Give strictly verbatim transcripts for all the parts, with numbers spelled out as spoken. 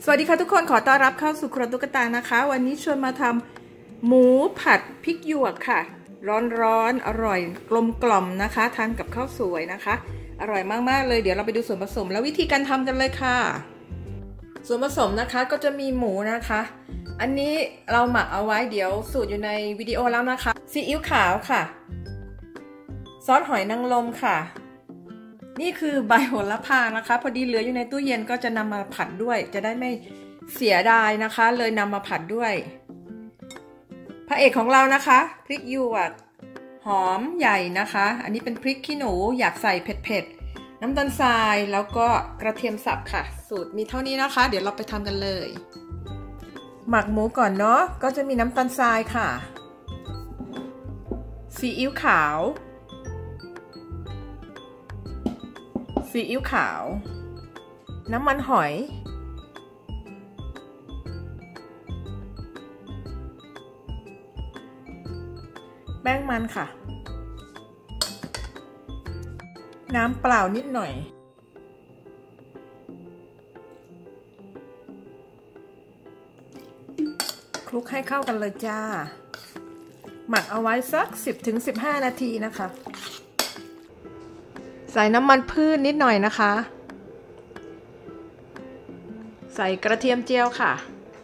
สวัสดีค่ะทุกคนขอต้อนรับเข้าสู่ครัวตุ๊กตานะคะวันนี้ชวนมาทำหมูผัดพริกหยวกค่ะร้อนๆอร่อยกลมกล่อมนะคะทานกับข้าวสวยนะคะอร่อยมากๆเลยเดี๋ยวเราไปดูส่วนผสมและวิธีการทำกันเลยค่ะส่วนผสมนะคะก็จะมีหมูนะคะอันนี้เราหมักเอาไว้เดี๋ยวสูตรอยู่ในวิดีโอแล้วนะคะซีอิ๊วขาวค่ะซอสหอยนางรมค่ะนี่คือใบโหระพานะคะพอดีเหลืออยู่ในตู้เย็นก็จะนำมาผัดด้วยจะได้ไม่เสียดายนะคะเลยนำมาผัดด้วยพระเอกของเรานะคะพริกหยวกหอมใหญ่นะคะอันนี้เป็นพริกขี้หนูอยากใส่เผ็ดๆน้ำตาลทรายแล้วก็กระเทียมสับค่ะสูตรมีเท่านี้นะคะเดี๋ยวเราไปทำกันเลยหมักหมูก่อนเนาะก็จะมีน้ำตาลทรายค่ะซีอิ๊วขาวซีอิ๊วขาวน้ำมันหอยแป้งมันค่ะน้ำเปล่านิดหน่อยคลุกให้เข้ากันเลยจ้าหมักเอาไว้สัก สิบถึงสิบห้า นาทีนะคะใส่น้ำมันพืชนิดหน่อยนะคะใส่กระเทียมเจียวค่ะ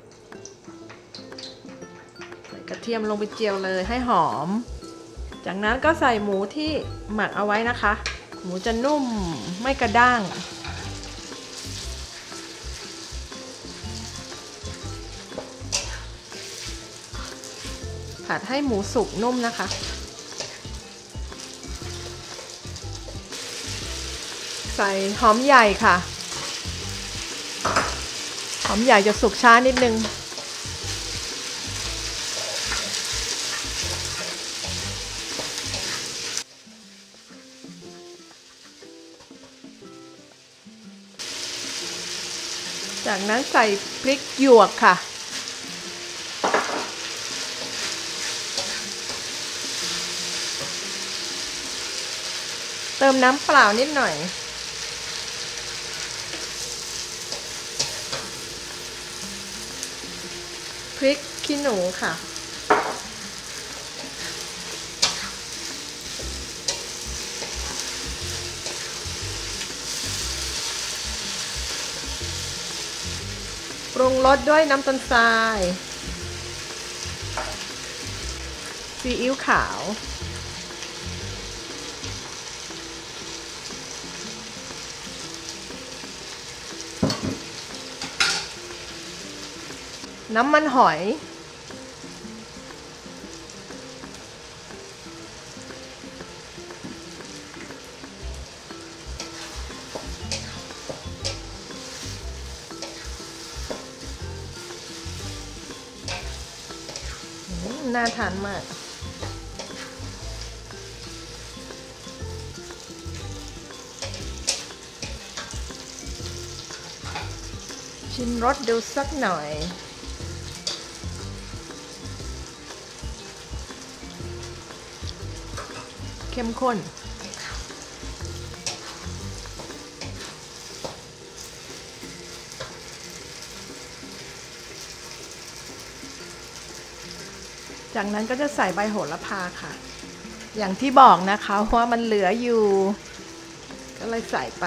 ใส่กระเทียมลงไปเจียวเลยให้หอมจากนั้นก็ใส่หมูที่หมักเอาไว้นะคะหมูจะนุ่มไม่กระด้างผัดให้หมูสุกนุ่มนะคะใส่หอมใหญ่ค่ะหอมใหญ่จะสุกช้านิดนึงจากนั้นใส่พริกหยวกค่ะเติมน้ำเปล่านิดหน่อยพริกขี้หนูค่ะปรุงรสด้วยน้ำตาลทรายซีอิ๊วขาวน้ำมันหอยน่าทานมากชิมรสดูสักหน่อยเข้มข้นจากนั้นก็จะใส่ใบโหระพาค่ะอย่างที่บอกนะคะว่ามันเหลืออยู่ก็เลยใส่ไป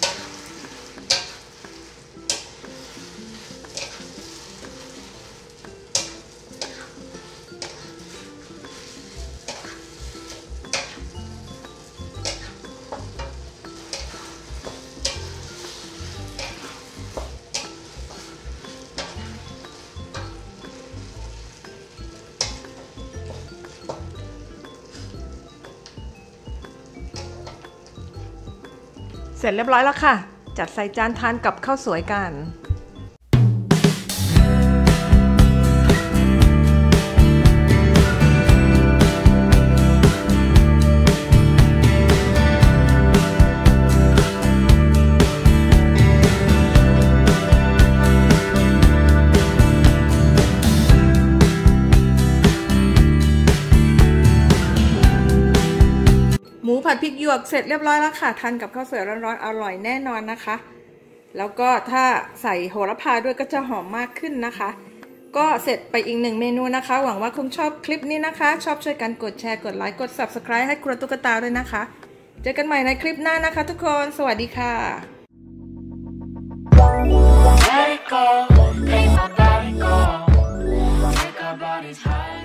เสร็จเรียบร้อยแล้วค่ะจัดใส่จานทานกับข้าวสวยกันหมูผัดพริกหยวกเสร็จเรียบร้อยแล้วค่ะทานกับข้าวสวยร้อนๆอร่อยแน่นอนนะคะแล้วก็ถ้าใส่โหระพาด้วยก็จะหอมมากขึ้นนะคะก็เสร็จไปอีกหนึ่งเมนูนะคะหวังว่าคุณชอบคลิปนี้นะคะชอบช่วยกันกดแชร์กดไลค์กด ซับสไครบ์ ให้ครัวตุ๊กตาด้วยนะคะเจอกันใหม่ในคลิปหน้านะคะทุกคนสวัสดีค่ะ Let it go, make my body go, take our bodies high